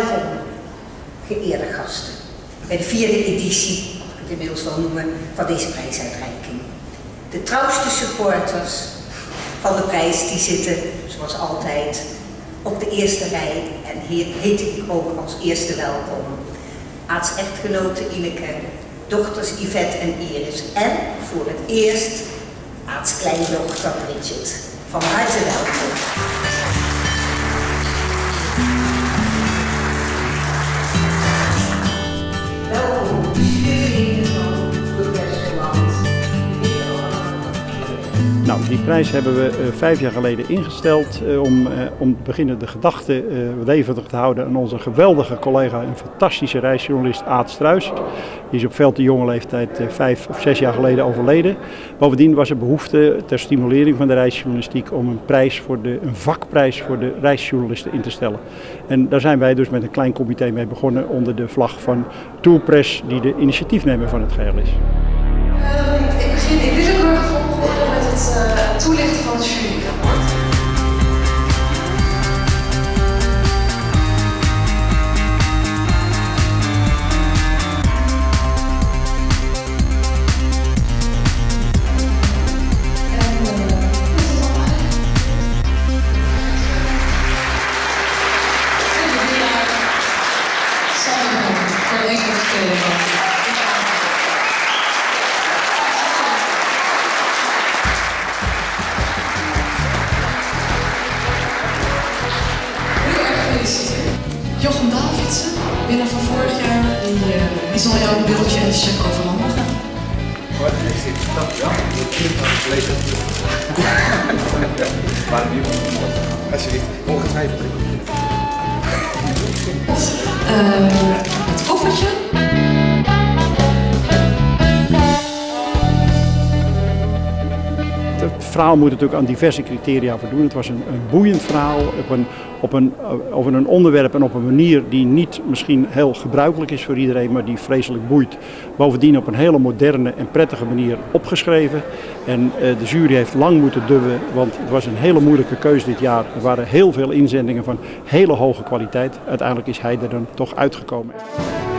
Welkom, geëerde gasten, bij de 4e editie, mag ik het inmiddels wel noemen, van deze prijsuitreiking. De trouwste supporters van de prijs die zitten, zoals altijd, op de eerste rij en hier heet ik ook als eerste welkom. Aarts-echtgenote Ineke, dochters Yvette en Iris en voor het eerst aarts-kleindochter Bridget. Van harte welkom. Welkom, vrienden van Westerland. Nou, die prijs hebben we 5 jaar geleden ingesteld om te beginnen de gedachte levendig te houden aan onze geweldige collega en fantastische reisjournalist Aad Struijs. Die is op veel te jonge leeftijd 5 of 6 jaar geleden overleden. Bovendien was er behoefte ter stimulering van de reisjournalistiek om een vakprijs voor de reisjournalisten in te stellen. En daar zijn wij dus met een klein comité mee begonnen onder de vlag van Tourpress, die de initiatiefnemer van het geheel is. Ik wil ook nog volgen met het toelichten van het juryrapport. Jochem Davidsen, winnaar van vorig jaar, die zal jou een beeldje en een cheque overhandigen. Dankjewel. Alsjeblieft, ongetwijfeld. Het koffertje. Het verhaal moet natuurlijk aan diverse criteria voldoen. Het was een boeiend verhaal over een onderwerp en op een manier die niet misschien heel gebruikelijk is voor iedereen, maar die vreselijk boeit. Bovendien op een hele moderne en prettige manier opgeschreven. En de jury heeft lang moeten dubben, want het was een hele moeilijke keuze dit jaar. Er waren heel veel inzendingen van hele hoge kwaliteit. Uiteindelijk is hij er dan toch uitgekomen.